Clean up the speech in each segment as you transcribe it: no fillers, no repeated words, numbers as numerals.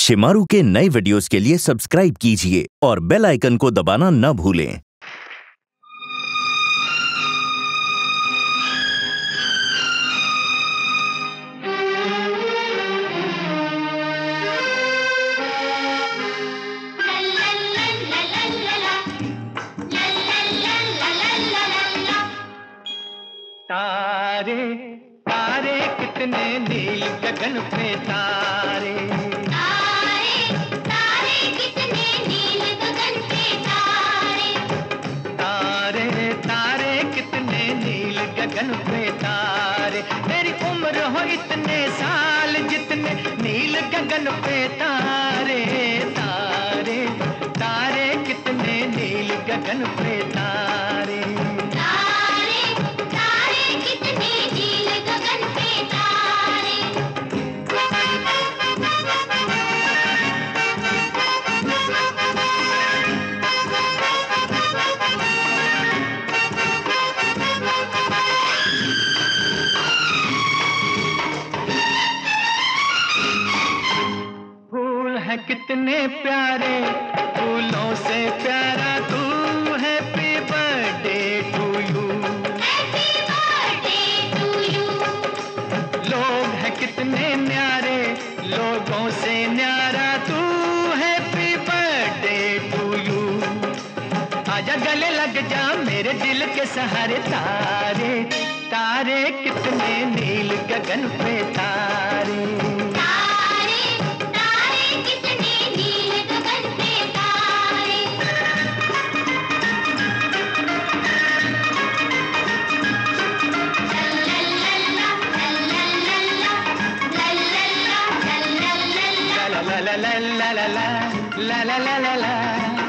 शिमारू के नए वीडियोस के लिए सब्सक्राइब कीजिए और बेल आइकन को दबाना न भूलें। तारे तारे कितने नील गगन पे तारे, तारे तारे कितने नील गगन पे तारे, तारे तारे कितने नील गगन पे तारे। तेरी उम्र हो इतने साल जितने नील गगन पे तारे, तारे तारे कितने नील गगन पे तारे। है कितने प्यारे फूलों से प्यारा तू, happy birthday to you, happy birthday to you. लोग है कितने न्यारे लोगों से न्यारा तू, हैप्पी बर्थडे टू यू। आजा गले लग जा मेरे दिल के सहारे, तारे तारे कितने नील गगन पे तारे। La la la la la la la la la la।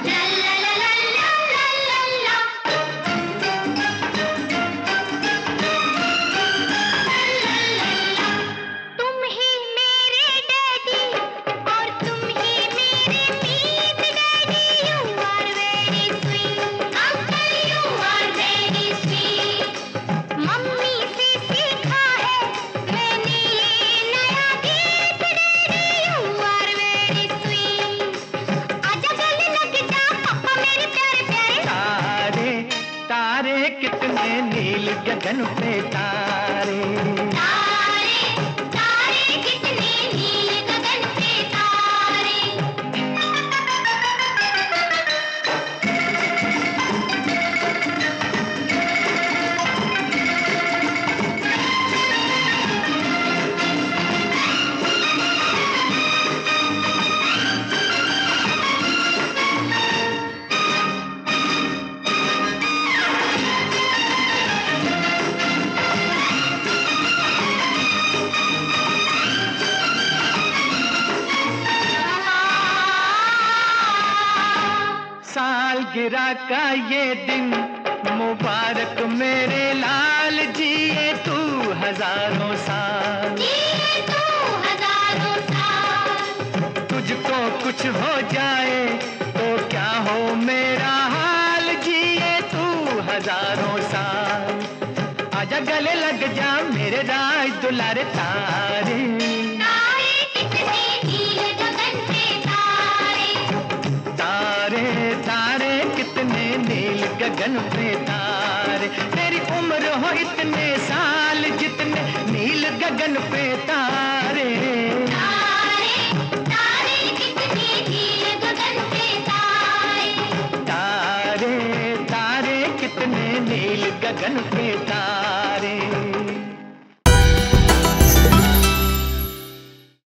तारे कितने नील गगन पे तारे, तारे तारे कितने नील गगन पे तारे। सालगिरह का ये दिन मुबारक मेरे लाल, जिए तू हजारों साल, जिए तू हजारों साल। तुझको कुछ हो जाए तो क्या हो मेरा हाल, जिए तू हजारों साल। आजा गले लग जा मेरे राज दुलारे, तारे तारे कितने नील गगन पे तारे, तारे तारे कितने नील गगन पे तारे। तेरी उम्र हो इतने साल जितने नील गगन पे तारे, तारे तारे कितने नील गगन पे तारे, तारे तारे कितने नील गगन पे तारे।